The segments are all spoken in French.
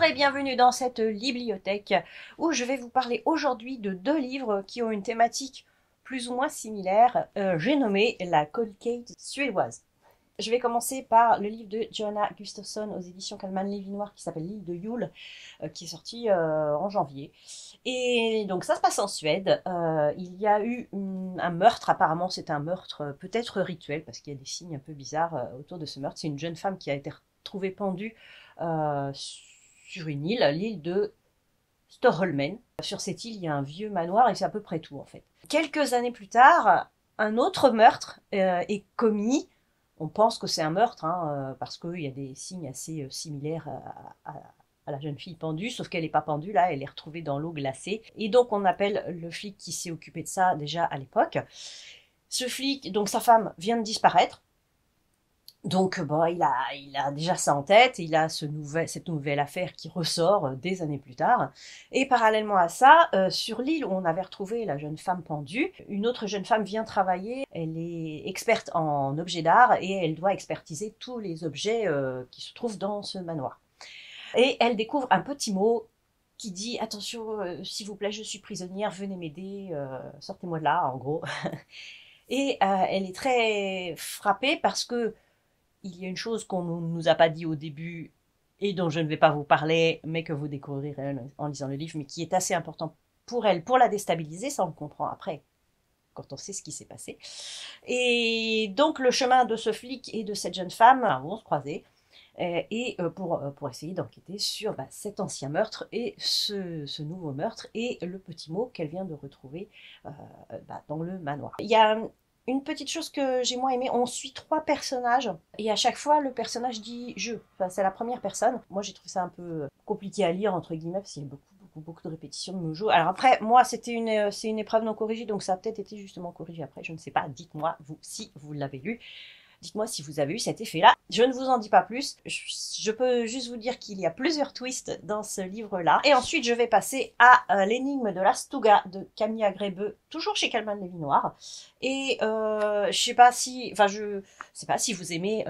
Bonjour et bienvenue dans cette bibliothèque où je vais vous parler aujourd'hui de deux livres qui ont une thématique plus ou moins similaire. J'ai nommé la cold case suédoise. Je vais commencer par le livre de Johanna Gustafsson aux éditions Kalman Lévy-Noir qui s'appelle L'île de Yule, qui est sorti en janvier. Et donc ça se passe en Suède. Il y a eu un meurtre, apparemment c'est un meurtre peut-être rituel parce qu'il y a des signes un peu bizarres autour de ce meurtre. C'est une jeune femme qui a été retrouvée pendue sur une île, l'île de Storholmen. Sur cette île, il y a un vieux manoir et c'est à peu près tout en fait. Quelques années plus tard, un autre meurtre est commis. On pense que c'est un meurtre, parce qu'il y a des signes assez similaires à la jeune fille pendue, sauf qu'elle n'est pas pendue, là, elle est retrouvée dans l'eau glacée. Et donc on appelle le flic qui s'est occupé de ça déjà à l'époque. Ce flic, donc sa femme, vient de disparaître. Donc bon, il a déjà ça en tête, il a cette nouvelle affaire qui ressort des années plus tard. Et parallèlement à ça, sur l'île où on avait retrouvé la jeune femme pendue, une autre jeune femme vient travailler, elle est experte en objets d'art et elle doit expertiser tous les objets qui se trouvent dans ce manoir. Et elle découvre un petit mot qui dit « Attention, s'il vous plaît, je suis prisonnière, venez m'aider, sortez-moi de là, en gros. » Et elle est très frappée parce que il y a une chose qu'on ne nous a pas dit au début et dont je ne vais pas vous parler, mais que vous découvrirez en lisant le livre, mais qui est assez important pour elle, pour la déstabiliser, ça on le comprend après, quand on sait ce qui s'est passé. Et donc le chemin de ce flic et de cette jeune femme vont se croiser, et pour essayer d'enquêter sur cet ancien meurtre et ce nouveau meurtre et le petit mot qu'elle vient de retrouver dans le manoir. Il y a une petite chose que j'ai moins aimé, on suit 3 personnages et à chaque fois le personnage dit je. Enfin, c'est la première personne. Moi j'ai trouvé ça un peu compliqué à lire entre guillemets parce qu'il y a beaucoup de répétitions de mots. Alors après moi c'est une épreuve non corrigée donc ça a peut-être été justement corrigé après, je ne sais pas. Dites-moi vous si vous l'avez lu. Dites-moi si vous avez eu cet effet-là. Je ne vous en dis pas plus. Je peux juste vous dire qu'il y a plusieurs twists dans ce livre-là. Et ensuite, je vais passer à l'énigme de la Stuga de Camilla Grebe, toujours chez Kalman Lévy-Noir. Et je sais pas si vous aimez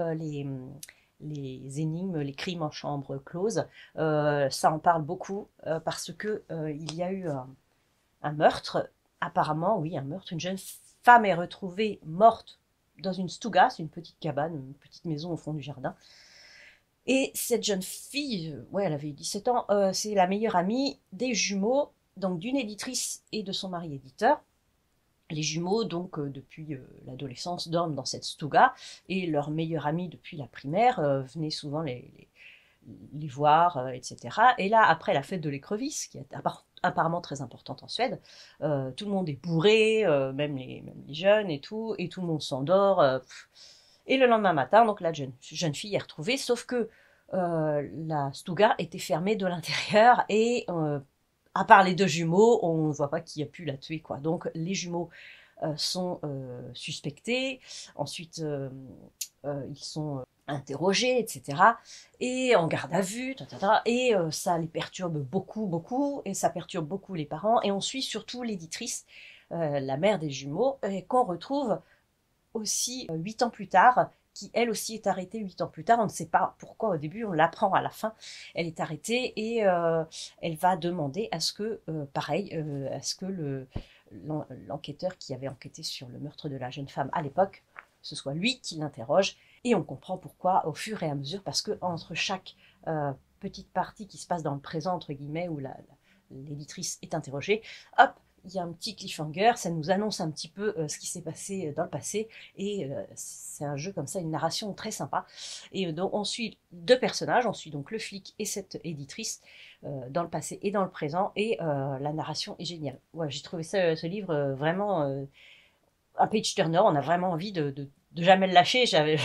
les énigmes, les crimes en chambre close. Ça en parle beaucoup parce que il y a eu un meurtre. Apparemment, oui, un meurtre. Une jeune femme est retrouvée morte dans une stuga, c'est une petite cabane, une petite maison au fond du jardin. Et cette jeune fille, elle avait 17 ans, c'est la meilleure amie des jumeaux, donc d'une éditrice et de son mari éditeur. Les jumeaux, donc, depuis l'adolescence, dorment dans cette stuga, et leur meilleure amie depuis la primaire venait souvent les voir, etc. Et là, après la fête de l'écrevisse, qui est apparemment très importante en Suède, tout le monde est bourré, même les jeunes et tout le monde s'endort. Et le lendemain matin, donc la jeune fille est retrouvée, sauf que la stuga était fermée de l'intérieur et à part les 2 jumeaux, on ne voit pas qui a pu la tuer, quoi. Donc les jumeaux sont suspectés, ensuite ils sont interrogés, etc. Et en garde à vue, et ça les perturbe beaucoup, et ça perturbe beaucoup les parents, et on suit surtout l'éditrice, la mère des jumeaux, qu'on retrouve aussi 8 ans plus tard, qui elle aussi est arrêtée 8 ans plus tard. On ne sait pas pourquoi au début, on l'apprend à la fin. Elle est arrêtée et elle va demander à ce que, à ce que l'enquêteur qui avait enquêté sur le meurtre de la jeune femme à l'époque, ce soit lui qui l'interroge. Et on comprend pourquoi au fur et à mesure, parce que entre chaque petite partie qui se passe dans le présent, entre guillemets, où l'éditrice est interrogée, hop, il y a un petit cliffhanger, ça nous annonce un petit peu ce qui s'est passé dans le passé, et c'est un jeu comme ça, une narration très sympa. Et donc on suit 2 personnages, on suit donc le flic et cette éditrice dans le passé et dans le présent, et la narration est géniale. Ouais, j'ai trouvé ce livre vraiment un page turner, on a vraiment envie de jamais le lâcher, j'ai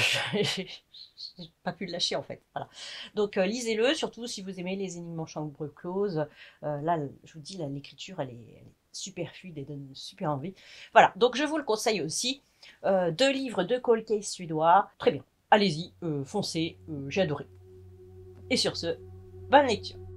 pas pu le lâcher en fait. Voilà. Donc lisez-le, surtout si vous aimez les énigmes en chambre close. Là, je vous dis, l'écriture, elle est super fluide et donne super envie. Voilà, donc je vous le conseille aussi. 2 livres de cold case suédois, très bien. Allez-y, foncez, j'ai adoré. Et sur ce, bonne lecture.